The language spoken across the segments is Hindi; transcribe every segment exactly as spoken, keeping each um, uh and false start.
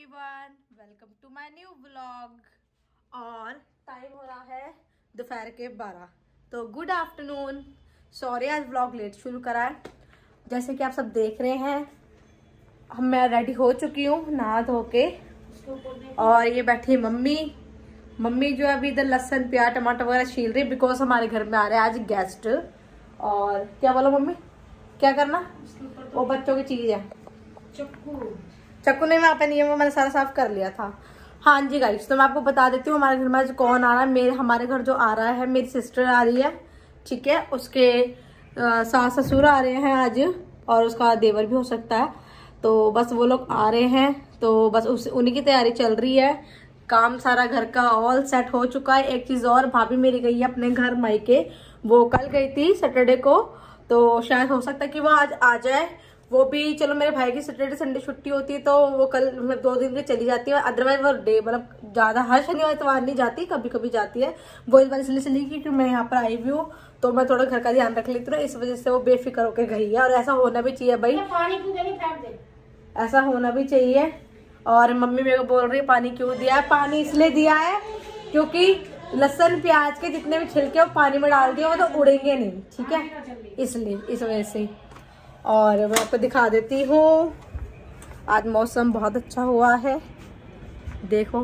Everyone, welcome to my new vlog. और टाइम हो रहा है दोपहर के बारह। तो गुड आफ्टरनून। सॉरी आज व्लॉग लेट शुरू करा है। जैसे कि आप सब देख रहे हैं, हम मैं रेडी हो चुकी हूँ नहा धो के। और ये बैठी मम्मी मम्मी जो है अभी इधर लहसुन प्याज टमाटर वगैरह छील रही, बिकॉज हमारे घर में आ रहे हैं आज गेस्ट। और क्या बोलो मम्मी, क्या करना? वो बच्चों की चीज है, चक्कू चक्कू नहीं वहाँ पे नहीं है, वो मैंने सारा साफ कर लिया था। हाँ जी गाइस, तो मैं आपको बता देती हूँ हमारे घर में आज कौन आ रहा है। मेरे हमारे घर जो आ रहा है, मेरी सिस्टर आ रही है, ठीक है। उसके सास ससुर आ रहे हैं आज, और उसका देवर भी हो सकता है। तो बस वो लोग आ रहे हैं, तो बस उस उन्हीं की तैयारी चल रही है। काम सारा घर का ऑल सेट हो चुका है। एक चीज़ और, भाभी मेरी गई है अपने घर मायके। वो कल गई थी सैटरडे को, तो शायद हो सकता है कि वो आज आ जाए। वो भी चलो, मेरे भाई की सैटरडे संडे छुट्टी होती है, तो वो कल मतलब दो दिन के चली जाती है। अदरवाइज वो डे मतलब ज्यादा हर शनिवार इतवार नहीं जाती, कभी कभी जाती है। वो इस बार इसलिए चली गई क्योंकि मैं यहाँ पर आई हुई हूँ, तो मैं थोड़ा घर का ध्यान रख लेती हूँ, इस वजह से वो बेफिक्र होकर गई है। और ऐसा होना भी चाहिए भाई, पानी क्यों देनी, फेंक दे, ऐसा होना भी चाहिए। और मम्मी मेरे को बोल रही है पानी क्यों दिया है? पानी इसलिए दिया है क्योंकि लहसुन प्याज के जितने भी छिलके वो पानी में डाल दिए वो तो उड़ेंगे नहीं, ठीक है, इसलिए इस वजह से। और मैं आपको दिखा देती हूँ, आज मौसम बहुत अच्छा हुआ है, देखो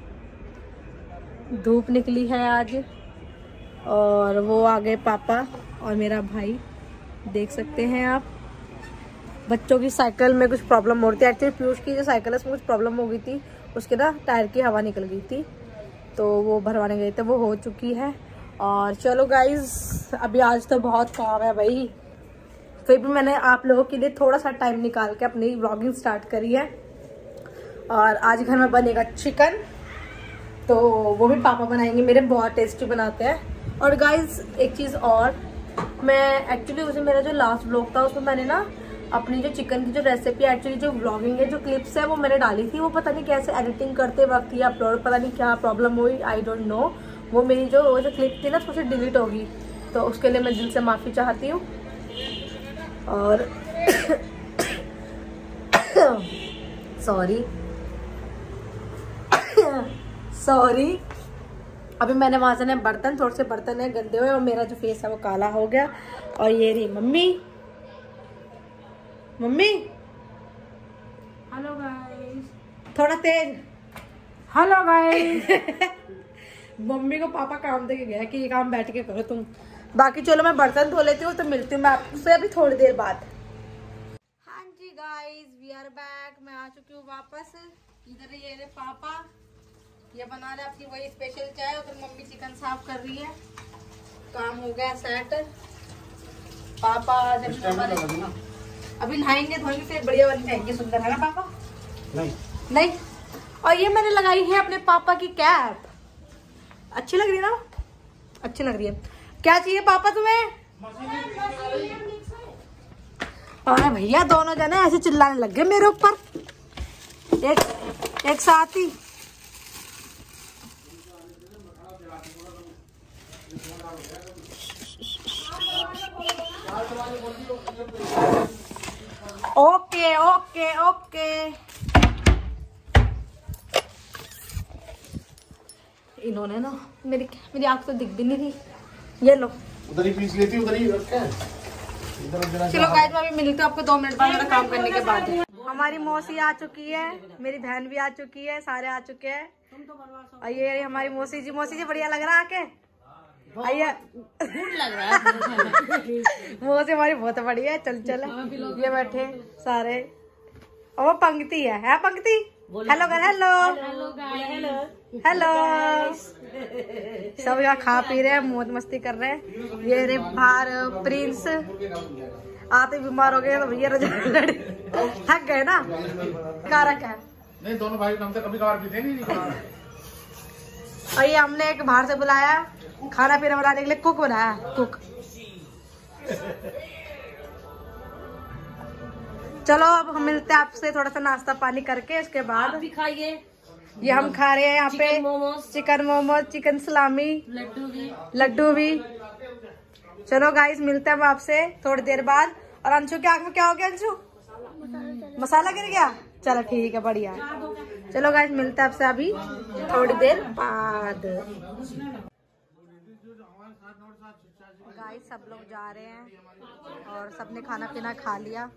धूप निकली है आज। और वो आ गए पापा और मेरा भाई, देख सकते हैं आप। बच्चों की साइकिल में कुछ प्रॉब्लम हो रही थी, एक्चुअली पीयूष की जो साइकिल है उसमें कुछ प्रॉब्लम हो गई थी, उसके ना टायर की हवा निकल गई थी, तो वो भरवाने गए थे, वो हो चुकी है। और चलो गाइज, अभी आज तो बहुत काम है भाई, फिर भी मैंने आप लोगों के लिए थोड़ा सा टाइम निकाल के अपनी व्लॉगिंग स्टार्ट करी है। और आज घर में बनेगा चिकन, तो वो भी पापा बनाएंगे मेरे, बहुत टेस्टी बनाते हैं। और गाइज एक चीज़ और, मैं एक्चुअली उसे मेरा जो लास्ट व्लॉग था उसमें मैंने ना अपनी जो चिकन की जो रेसिपी, एक्चुअली जो व्लॉगिंग है, जो क्लिप्स है, वो मैंने डाली थी। वो पता नहीं कैसे एडिटिंग करते वक्त या अपलोड पता नहीं क्या प्रॉब्लम हुई, आई डोंट नो। वो मेरी जो वो जो क्लिप थी ना थोड़ी सी डिलीट होगी, तो उसके लिए मैं दिल से माफ़ी चाहती हूँ। और सॉरी सॉरी अभी मैंने वहां से ना बर्तन, थोड़े से बर्तन है गंदे हुए, और मेरा जो फेस है वो काला हो गया। और ये रही मम्मी मम्मी हेलो गाइस, थोड़ा तेज, हेलो गाइस। मम्मी को पापा काम दे के गया कि ये काम बैठ के करो तुम। बाकी चलो मैं बर्तन धो लेती हूँ, तो मिलती हूँ मैं आपसे अभी थोड़ी देर बाद। हाँ जी गाइस, वी आर बैक। मैं आ चुकी हूँ वापस। इधर ये रे पापा, ये बना रहे अपनी वही स्पेशल चाय, उधर मम्मी चिकन साफ कर रही है। काम हो गया सेट। पापा जब अभी नहाएंगे धोएंगे फिर बढ़िया वाली खाएंगे, सुंदर है ना पापा? नहीं नहीं। और ये मैंने लगाई है अपने पापा की कैप, अच्छी लग रही है ना? अच्छी लग रही है। क्या चाहिए पापा तुम्हें? अरे भैया दोनों जने ऐसे चिल्लाने लग गए मेरे ऊपर एक एक साथ ही। Okay okay okay. इन्होंने ना मेरी मेरी आंख तो दिख भी नहीं थी। ये लो, उधर ही पीस लेती, उधर ही रख के। चलो गाइस, मैं अभी मिलती हूँ आपको दो मिनट बाद मेरा काम करने के बाद। हमारी मौसी आ चुकी है, मेरी बहन भी आ चुकी है, सारे आ चुके हैं। और ये हमारी मौसी जी, मौसी जी बढ़िया लग रहा है आके? आइए, लग रहा है मौसी हमारी बहुत बढ़िया है। चल चल, ये बैठे सारे, और वो पंक्ति है, है पंक्ति। हेलो कर, हेलो हेलो। सब यहाँ खा पी रहे हैं, मौज मस्ती कर रहे हैं। ये रे बाहर प्रिंस आते बीमार हो गए, तो भैया रजा थक गए ना, कारक है। नहीं, दोनों भाई कम से कभी कभार पीते नहीं। और ये हमने एक बाहर से बुलाया खाना पीना बनाने के लिए, कुक बनाया, कुक। चलो अब हम मिलते हैं आपसे थोड़ा सा नाश्ता पानी करके, उसके बाद भी खाइए। ये हम खा रहे हैं यहाँ पे momos, chicken momos, chicken salami, Laddu भी लड्डू भी। चलो गाइस, मिलते हैं आपसे थोड़ी देर बाद। और अंशु की आंख में क्या हो गया? अंशु मसाला गिर गया? चलो ठीक है, बढ़िया। चलो गाइस मिलते हैं आपसे अभी थोड़ी देर बाद। गाइस सब लोग जा रहे हैं और सबने खाना पीना खा लिया।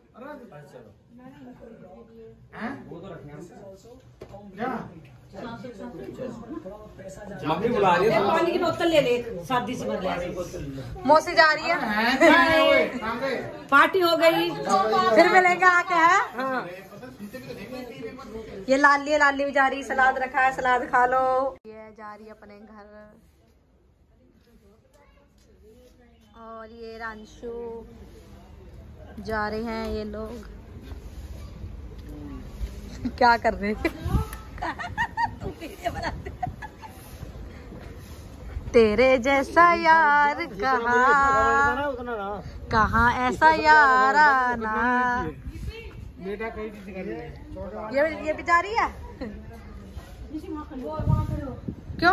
मम्मी बुला रही है, पानी की बोतल ले ले, शादी से भर ले। मौसी जा रही है, पार्टी हो गई, फिर मिलेंगे आके है। हाँ। ये लाली लाली भी जा रही, सलाद रखा है, सलाद खा लो। ये जा रही है अपने घर और ये रांशु जा रहे हैं। ये लोग क्या कर रहे हैं? तेरे जैसा यार कहाँ कहाँ ऐसा यार आना। बेटा कहीं किसी का नहीं। ये ये भी जा रही है क्यों?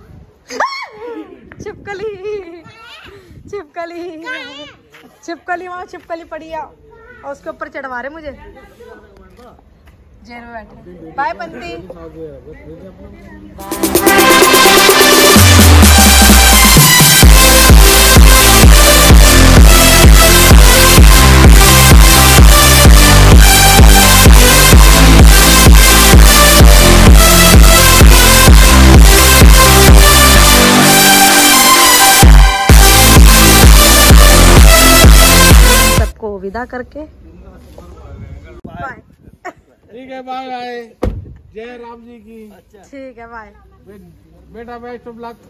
छिपकली छिपकली छिपकली वहाँ छिपकली पड़ी है और उसके ऊपर चढ़वा रहे मुझे। जेल में बैठे। बाय पंती। सबको विदा करके बाय। ठीक है बाय बाय। जय राम जी की। ठीक है बाय। बेटा best of luck.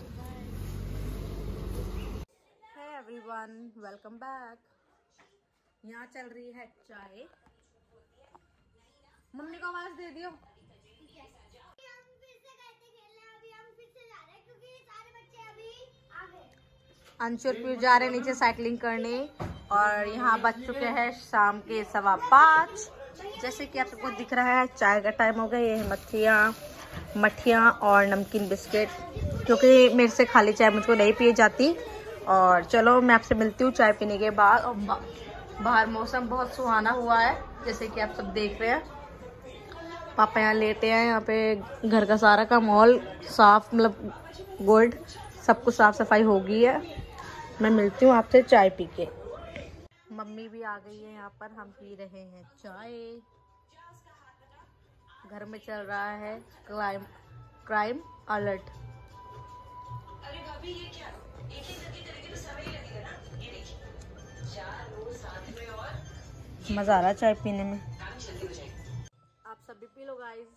Hey everyone, welcome back. यहाँ चल रही है चाय। मम्मी को आवाज दे दियो। अंशु और पीयूष जा रहे नीचे साइकिलिंग करने और यहाँ बज चुके हैं शाम के सवा पाँच। जैसे कि आप सबको दिख रहा है चाय का टाइम हो गया। ये है मठिया मठिया और नमकीन बिस्किट, क्योंकि मेरे से खाली चाय मुझको नहीं पी जाती। और चलो मैं आपसे मिलती हूँ चाय पीने के बाद। और बाहर मौसम बहुत सुहाना हुआ है जैसे कि आप सब देख रहे हैं। पापा यहाँ लेटे हैं। यहाँ पे घर का सारा का माहौल साफ, मतलब गुड, सब कुछ साफ सफाई हो गई है। मैं मिलती हूँ आपसे चाय पी के। मम्मी भी आ गई है यहाँ पर। हम पी रहे हैं चाय। घर में चल रहा है क्राइम क्राइम अलर्ट। मजा आ रहा है चाय पीने में। आप सब भी पी लो गाइस।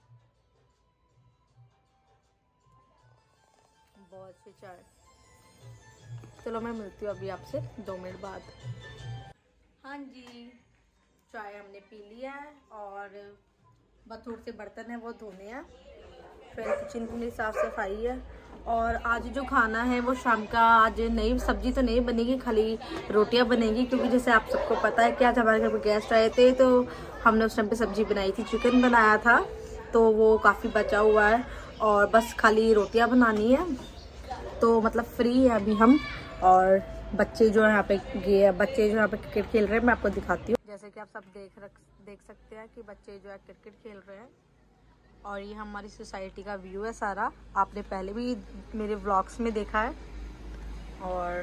बहुत अच्छी चाय। चलो मैं मिलती हूँ अभी आपसे दो मिनट बाद। हाँ जी, चाय हमने पी लिया है और बस थोड़े से बर्तन है वो धोने हैं। फिर किचन की मेरी साफ़ सफाई है। और आज जो खाना है वो शाम का, आज नई सब्जी तो नहीं बनेगी, खाली रोटियां बनेगी। क्योंकि जैसे आप सबको पता है कि आज हमारे घर पर गेस्ट आए थे तो हमने उस टाइम पे सब्जी बनाई थी, चिकन बनाया था, तो वो काफ़ी बचा हुआ है और बस खाली रोटियां बनानी है। तो मतलब फ्री है अभी हम। और बच्चे जो यहाँ पे गए बच्चे जो यहाँ पे क्रिकेट खेल रहे हैं, मैं आपको दिखाती हूँ। जैसे कि आप सब देख रख देख सकते हैं कि बच्चे जो है क्रिकेट खेल रहे हैं। और ये हमारी सोसाइटी का व्यू है सारा। आपने पहले भी मेरे व्लॉग्स में देखा है। और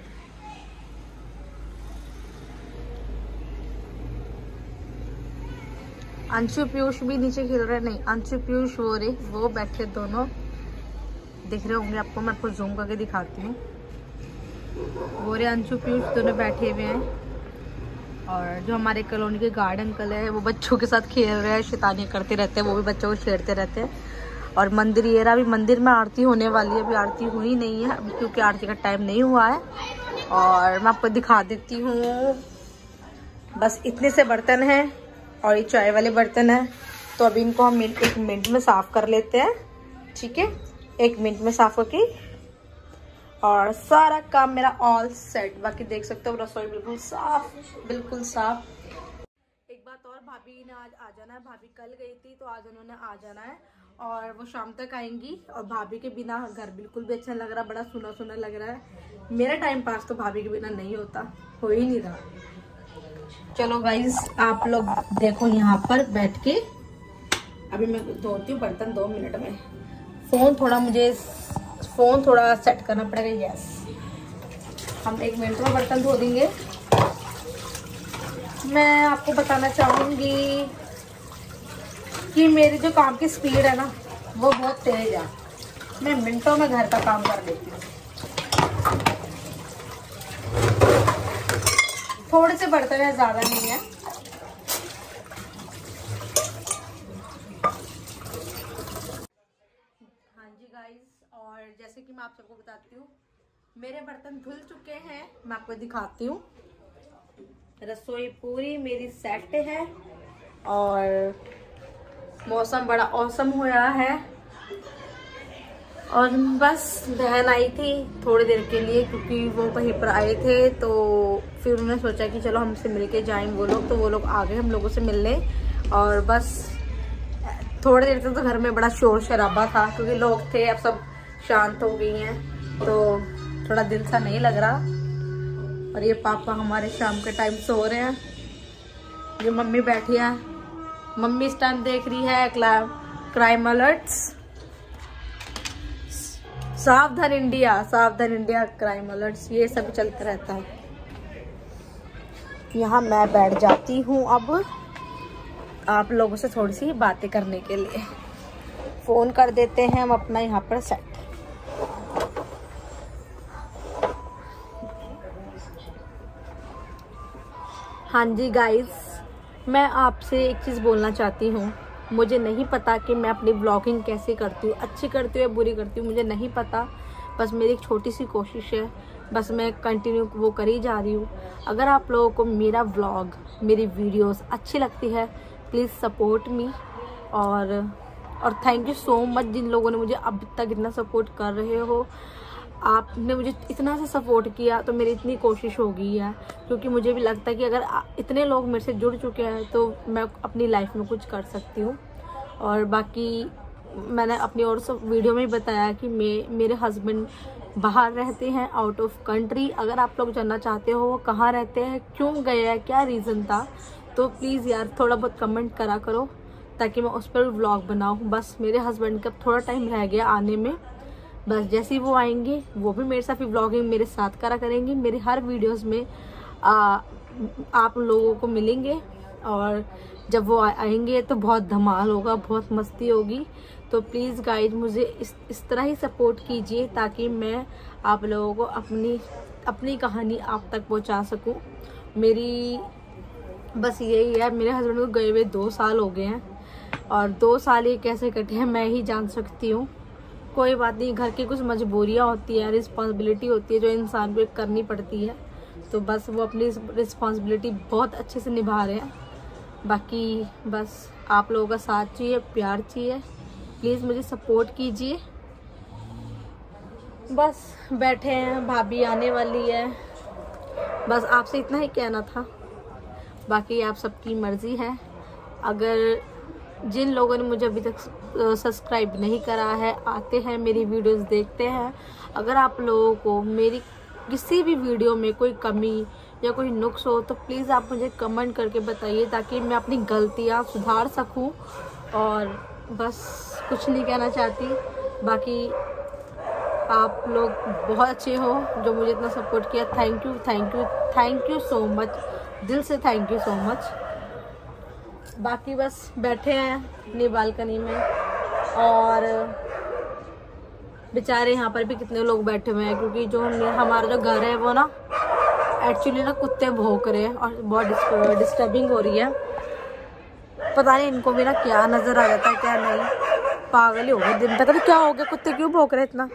अंशु पीयूष भी नीचे खेल रहे हैं। नहीं, अंशु पीयूष वो रे वो बैठे दोनों दिख रहे होंगे आपको। मैं आपको जूम करके दिखाती हूँ। वो रे अंशु पीयूष दोनों बैठे हुए हैं। और जो हमारे कॉलोनी के गार्ड अंकल है वो बच्चों के साथ खेल रहे हैं, शैतानियाँ करते रहते हैं, वो भी बच्चों को छेड़ते रहते हैं। और मंदिर ये रहा, अभी मंदिर में आरती होने वाली है। अभी आरती हुई नहीं है अभी क्योंकि आरती का टाइम नहीं हुआ है। और मैं आपको दिखा देती हूँ। बस इतने से बर्तन हैं और ये चाय वाले बर्तन हैं। तो अभी इनको हम एक मिनट में साफ कर लेते हैं। ठीक है, एक मिनट में साफ होके और सारा काम मेरा ऑल सेट। बाकी देख सकते हो रसोई बिल्कुल साफ, बिल्कुल साफ। एक बात और, भाभी ने आज आ जाना है। भाभी कल गई थी तो आज उन्होंने आ जाना है और वो शाम तक आएंगी। और भाभी के बिना घर बिल्कुल भी अच्छा लग रहा, बड़ा सुना सुना लग रहा है। मेरा टाइम पास तो भाभी के बिना नहीं होता, हो ही नहीं रहा। चलो गाइस, आप लोग देखो यहाँ पर बैठ के अभी मैं धोती हूँ बर्तन दो मिनट में। फ़ोन थोड़ा मुझे फ़ोन थोड़ा सेट करना पड़ेगा। यस, हम एक मिनट में बर्तन धो देंगे। मैं आपको बताना चाहूँगी कि मेरी जो काम की स्पीड है ना वो बहुत तेज़ है। मैं मिनटों में घर का काम कर लेती हूँ। थोड़े से बर्तन है, ज़्यादा नहीं है। हाँ जी गाइस, और जैसे कि मैं आप सबको बताती हूँ, मेरे बर्तन धुल चुके हैं। मैं आपको दिखाती हूँ। रसोई पूरी मेरी सेट है और मौसम बड़ा औसम हुआ है। और बस बहन आई थी थोड़ी देर के लिए, क्योंकि वो कहीं पर आए थे, तो फिर उन्होंने सोचा कि चलो हमसे मिलके जाएं वो लोग। तो वो लोग आ गए हम लोगों से मिलने। और बस थोड़ी देर तक तो घर में बड़ा शोर शराबा था, क्योंकि लोग थे, अब सब शांत हो गई हैं, तो थोड़ा दिल सा नहीं लग रहा। और ये पापा हमारे शाम के टाइम सो रहे हैं। ये मम्मी बैठी है, मम्मी इस टाइम देख रही है crime alerts. Savdhaan India, Savdhaan India, crime alerts, ये सब चलता रहता है। यहाँ मैं बैठ जाती हूँ अब आप लोगों से थोड़ी सी बातें करने के लिए। फोन कर देते हैं हम अपना यहाँ पर सेट। हाँ जी गाइस, मैं आपसे एक चीज़ बोलना चाहती हूँ। मुझे नहीं पता कि मैं अपनी ब्लॉगिंग कैसे करती हूँ, अच्छी करती हूँ या बुरी करती हूँ, मुझे नहीं पता। बस मेरी एक छोटी सी कोशिश है, बस मैं कंटिन्यू वो करी जा रही हूँ। अगर आप लोगों को मेरा व्लॉग, मेरी वीडियोस अच्छी लगती है, प्लीज़ सपोर्ट मी। और और थैंक यू सो मच जिन लोगों ने मुझे अब तक इतना सपोर्ट कर रहे हो। आपने मुझे इतना सा सपोर्ट किया तो मेरी इतनी कोशिश हो गई है, क्योंकि मुझे भी लगता है कि अगर इतने लोग मेरे से जुड़ चुके हैं तो मैं अपनी लाइफ में कुछ कर सकती हूँ। और बाकी मैंने अपनी और सब वीडियो में बताया कि मैं मेरे हस्बैंड बाहर रहते हैं, आउट ऑफ कंट्री। अगर आप लोग जानना चाहते हो वो कहाँ रहते हैं, क्यों गए हैं, क्या रीज़न था, तो प्लीज़ यार थोड़ा बहुत कमेंट करा करो ताकि मैं उस पर व्लॉग बनाऊँ। बस मेरे हस्बैंड का थोड़ा टाइम रह गया आने में, बस जैसे ही वो आएंगे वो भी मेरे साथ ही व्लॉगिंग मेरे साथ करा करेंगे। मेरे हर वीडियोस में आ, आप लोगों को मिलेंगे, और जब वो आएंगे तो बहुत धमाल होगा, बहुत मस्ती होगी। तो प्लीज़ गाइज मुझे इस इस तरह ही सपोर्ट कीजिए ताकि मैं आप लोगों को अपनी अपनी कहानी आप तक पहुंचा सकूं। मेरी बस यही है। मेरे हस्बैंड को गए हुए दो साल हो गए हैं, और दो साल ये कैसे कटे हैं मैं ही जान सकती हूँ। कोई बात नहीं, घर की कुछ मजबूरियाँ होती हैं, रिस्पॉन्सिबिलिटी होती है जो इंसान को करनी पड़ती है, तो बस वो अपनी रिस्पॉन्सिबिलिटी बहुत अच्छे से निभा रहे हैं। बाकी बस आप लोगों का साथ चाहिए, प्यार चाहिए, प्लीज़ मुझे सपोर्ट कीजिए। बस बैठे हैं, भाभी आने वाली है, बस आपसे इतना ही कहना था। बाकी आप सबकी मर्ज़ी है। अगर जिन लोगों ने मुझे अभी तक सब्सक्राइब नहीं करा है, आते हैं मेरी वीडियोस देखते हैं, अगर आप लोगों को मेरी किसी भी वीडियो में कोई कमी या कोई नुक्स हो तो प्लीज़ आप मुझे कमेंट करके बताइए ताकि मैं अपनी गलतियाँ सुधार सकूं। और बस कुछ नहीं कहना चाहती। बाकी आप लोग बहुत अच्छे हो जो मुझे इतना सपोर्ट किया। Thank you thank you thank you so much, दिल से थैंक यू सो मच। बाकी बस बैठे हैं अपनी बालकनी में, और बेचारे यहाँ पर भी कितने लोग बैठे हुए हैं, क्योंकि जो हमारा जो घर है वो ना एक्चुअली ना कुत्ते भौंक रहे हैं और बहुत डिस्टर्बिंग हो रही है। पता नहीं इनको भी ना क्या नजर आ जाता है क्या नहीं, पागल ही हो गए दिन तक। क्या हो गया, कुत्ते क्यों भौंक रहे इतना?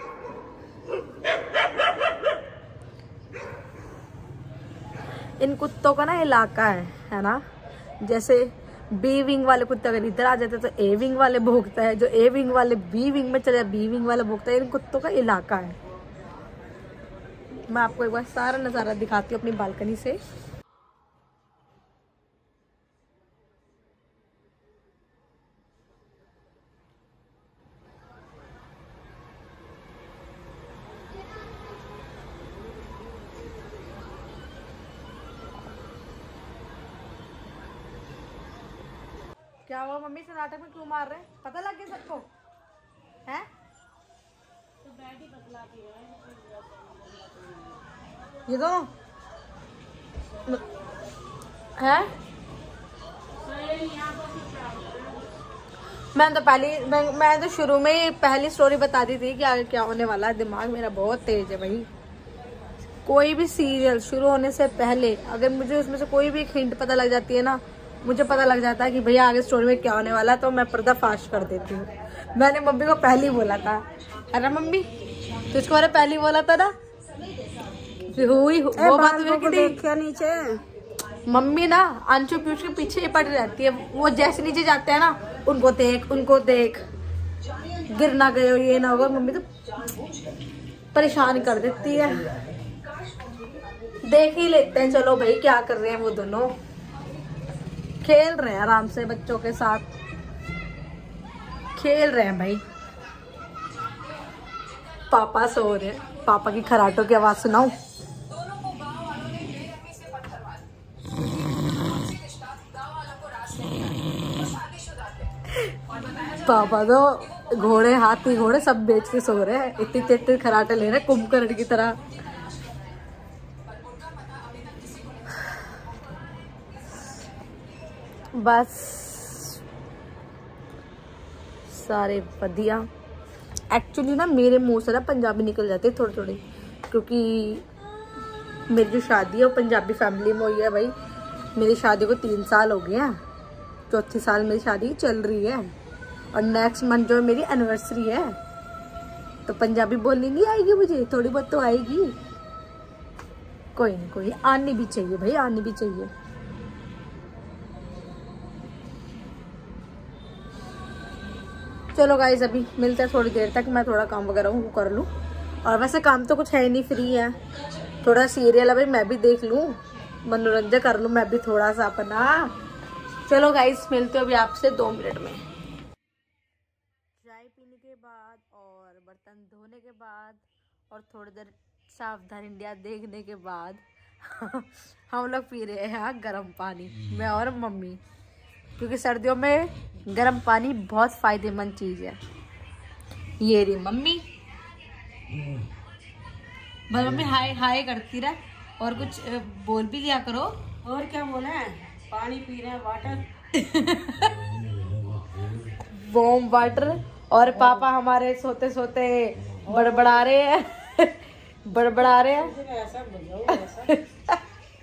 इन कुत्तों का ना इलाका है है ना, जैसे बी विंग वाले कुत्ते अगर इधर आ जाते तो ए विंग वाले भौंकता है, जो ए विंग वाले बी विंग में चले बी विंग वाले भौंकता है। इन कुत्तों का इलाका है। मैं आपको एक बार सारा नज़ारा दिखाती हूँ अपनी बालकनी से। क्या हुआ मम्मी से नाटक में क्यों मार रहे हैं? पता लग गया सबको हैं? ये तो है। मैं तो पहली मैं, मैं तो शुरू में ही पहली स्टोरी बता दी थी कि आगे क्या होने वाला है। दिमाग मेरा बहुत तेज है भाई। कोई भी सीरियल शुरू होने से पहले अगर मुझे उसमें से कोई भी हिंट पता लग जाती है ना, मुझे पता लग जाता है कि भैया आगे स्टोरी में क्या होने वाला है, तो मैं पर्दाफाश कर देती हूँ। मैंने मम्मी को पहले ही बोला था, है ना मम्मी? तुझको मैंने पहले ही बोला था ना। हुई वो बात देखिए नीचे। मम्मी ना अंशु पीयूष के पीछे ही पड़ी रहती है। वो जैसे नीचे जाते हैं ना, उनको देख उनको देख, गिर ना गए ये ना होगा। मम्मी तो परेशान कर देती है। देख ही लेते हैं। चलो भाई क्या कर रहे हैं वो दोनों? खेल रहे हैं आराम से बच्चों के साथ, खेल रहे हैं भाई। पापा सो रहे हैं। पापा की खराटों की आवाज सुनाऊं? पापा तो घोड़े हाथी घोड़े सब बेच के सो रहे हैं। इतनी तेज खराटे ले रहे हैं कुंभकर्ण की तरह। बस सारे बढ़िया। एक्चुअली ना मेरे मुंह से ना पंजाबी निकल जाती है थोड़ी थोड़ी, क्योंकि मेरी जो शादी है वो पंजाबी फैमिली में हुई है भाई। मेरी शादी को तीन साल हो गए हैं। चौथी साल मेरी शादी चल रही है और नेक्स्ट मंथ जो मेरी एनिवर्सरी है, तो पंजाबी बोलनी नहीं आएगी मुझे, थोड़ी बहुत तो आएगी। कोई नहीं कोई आनी भी चाहिए भाई, आनी भी चाहिए। चलो गाइस अभी मिलते हैं थोड़ी देर तक। मैं थोड़ा काम वगैरह वो कर लूँ, और वैसे काम तो कुछ है नहीं, फ्री है। थोड़ा सीरियल है भाई मैं भी देख लूँ, मनोरंजन कर लूँ मैं भी थोड़ा सा अपना। चलो गाइस मिलते हो अभी आपसे दो मिनट में। चाय पीने के बाद और बर्तन धोने के बाद और थोड़ी देर सावधान इंडिया देखने के बाद हम लोग पी रहे हैं गर्म पानी, मैं और मम्मी। क्योंकि सर्दियों में गर्म पानी बहुत फायदेमंद चीज है। ये रही मम्मी। बस मम्मी हाय हाय करती रहे और कुछ बोल भी दिया करो। और क्या बोला है? पानी पी रहे हैं, वाटर वार्म वाटर। और पापा हमारे सोते सोते बड़बड़ा रहे हैं बड़बड़ा रहे हैं ऐसा बुझाओ ऐसा।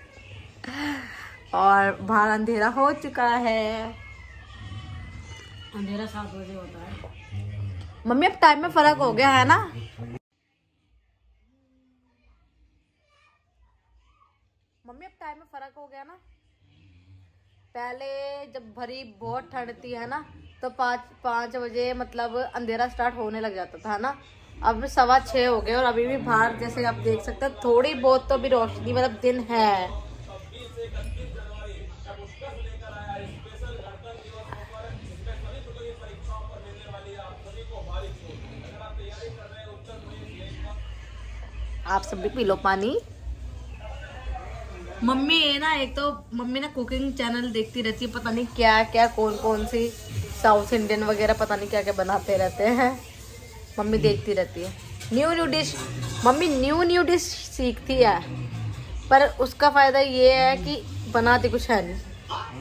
और बाहर अंधेरा हो चुका है। अंधेरा सात बजे होता है। मम्मी अब टाइम में फर्क हो गया है ना? मम्मी अब टाइम में फर्क हो गया ना? पहले जब भरी बहुत ठंड थी है ना, तो पाँच पाँच बजे मतलब अंधेरा स्टार्ट होने लग जाता था ना। अब सवा छः हो गए और अभी भी बाहर जैसे आप देख सकते हैं थोड़ी बहुत तो भी रोशनी मतलब दिन है। आप सब भी पी लो पानी। मम्मी है ना, एक तो मम्मी ना कुकिंग चैनल देखती रहती है, पता नहीं क्या क्या कौन कौन सी साउथ इंडियन वगैरह पता नहीं क्या क्या बनाते रहते हैं। मम्मी देखती रहती है new new dish. Mummy new new dish सीखती है, पर उसका फायदा ये है कि बनाती कुछ है नहीं।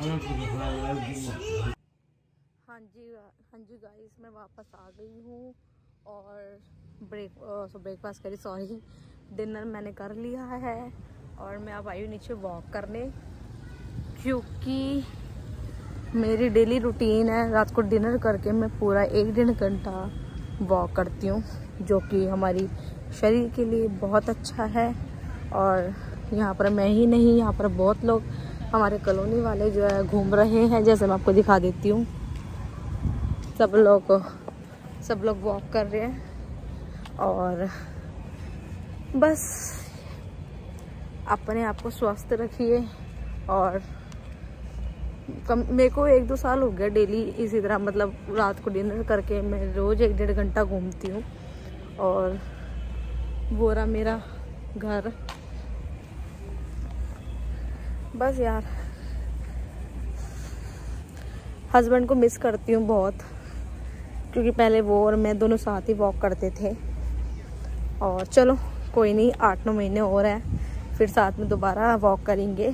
हाँ जी हाँ जी गाइस मैं वापस आ गई हूँ और ब्रेक ब्रेकफास्ट करी सॉरी डिनर मैंने कर लिया है। और मैं अब आई हूँ नीचे वॉक करने, क्योंकि मेरी डेली रूटीन है रात को डिनर करके मैं पूरा एक डेढ़ घंटा वॉक करती हूँ, जो कि हमारी शरीर के लिए बहुत अच्छा है। और यहाँ पर मैं ही नहीं, यहाँ पर बहुत लोग हमारे कॉलोनी वाले जो है घूम रहे हैं, जैसे मैं आपको दिखा देती हूँ। सब लोग सब लोग वॉक कर रहे हैं और बस अपने आप को स्वस्थ रखिए। और कम मेरे को एक दो साल हो गया डेली इसी तरह मतलब रात को डिनर करके मैं रोज़ एक डेढ़ घंटा घूमती हूँ। और वो रहा मेरा घर। बस यार हस्बैंड को मिस करती हूँ बहुत, क्योंकि पहले वो और मैं दोनों साथ ही वॉक करते थे। और चलो कोई नहीं, आठ नौ महीने और हैं, फिर साथ में दोबारा वॉक करेंगे।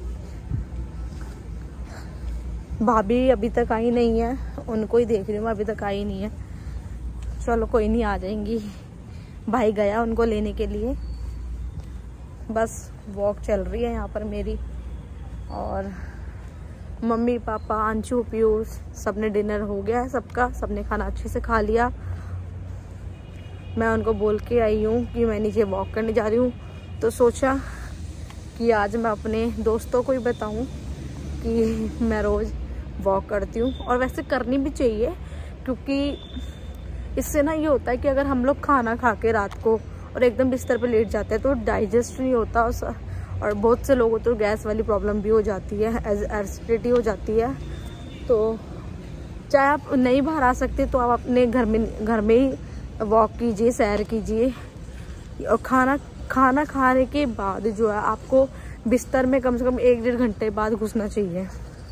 भाभी अभी तक आई नहीं है, उनको ही देख रही हूँ, अभी तक आई नहीं है। चलो कोई नहीं, आ जाएंगी। भाई गया उनको लेने के लिए। बस वॉक चल रही है यहाँ पर मेरी। और मम्मी पापा अंशु पीयूष सबने डिनर हो गया है सबका, सबने खाना अच्छे से खा लिया। मैं उनको बोल के आई हूँ कि मैं नीचे वॉक करने जा रही हूँ, तो सोचा कि आज मैं अपने दोस्तों को ही बताऊँ कि मैं रोज़ वॉक करती हूँ। और वैसे करनी भी चाहिए, क्योंकि इससे ना ये होता है कि अगर हम लोग खाना खा के रात को और एकदम बिस्तर पे लेट जाते हैं तो डाइजेस्ट नहीं होता, और बहुत से लोगों तो गैस वाली प्रॉब्लम भी हो जाती है, एसिडिटी हो जाती है। तो चाहे आप नहीं बाहर आ सकते तो आप अपने घर में घर में ही वॉक कीजिए, सैर कीजिए। और खाना खाना खाने के बाद जो है आपको बिस्तर में कम से कम एक डेढ़ घंटे बाद घुसना चाहिए।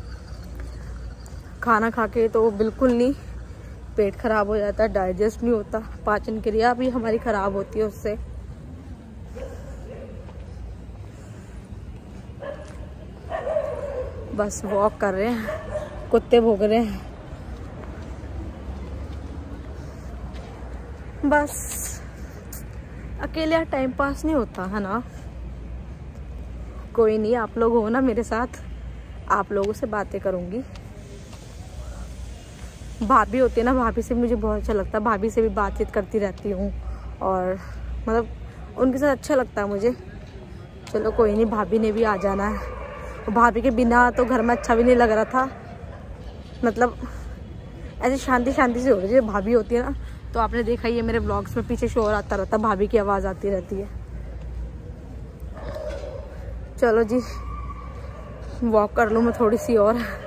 खाना खा के तो बिल्कुल नहीं, पेट खराब हो जाता है, डाइजेस्ट नहीं होता, पाचन क्रिया भी हमारी खराब होती है उससे। बस वॉक कर रहे हैं, कुत्ते भौंक रहे हैं। बस अकेले टाइम पास नहीं होता है ना। कोई नहीं, आप लोग हो ना मेरे साथ, आप लोगों से बातें करूंगी। भाभी होती है ना, भाभी से मुझे बहुत अच्छा लगता है, भाभी से भी बातचीत करती रहती हूँ और मतलब उनके साथ अच्छा लगता है मुझे। चलो कोई नहीं, भाभी ने भी आ जाना है। भाभी के बिना तो घर में अच्छा भी नहीं लग रहा था, मतलब ऐसे शांति शांति से हो रही है। भाभी होती है ना, तो आपने देखा ही है मेरे ब्लॉग्स में पीछे शोर आता रहता, भाभी की आवाज़ आती रहती है। चलो जी, वॉक कर लूँ मैं थोड़ी सी और।